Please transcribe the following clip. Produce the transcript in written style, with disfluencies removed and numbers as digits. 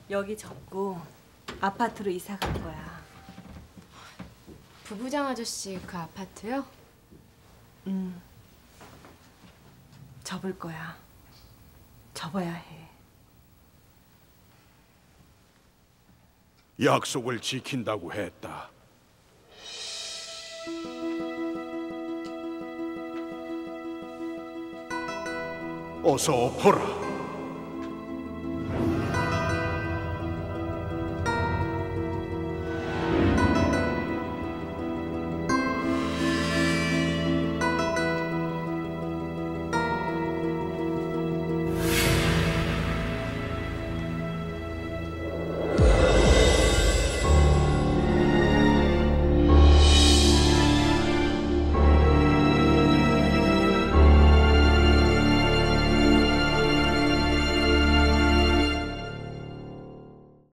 여기 접고 아파트로 이사 갈 거야. 부부장 아저씨 그 아파트요? 접을 거야. 접어야 해. 약속을 지킨다고 했다. 어서 엎어라.